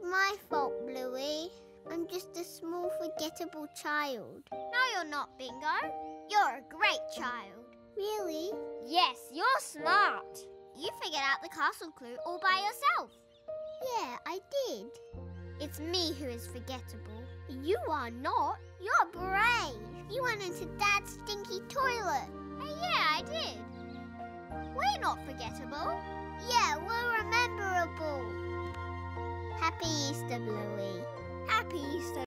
my fault, Bluey. I'm just a small, forgettable child. No, you're not, Bingo. You're a great child. Really? Yes, you're smart. You figured out the castle clue all by yourself. Yeah, I did. It's me who is forgettable. You are not. You're brave. You went into Dad's stinky toilet. Hey, yeah, I did. We're not forgettable. Yeah, we're rememberable. Happy Easter, Bluey. Happy Easter,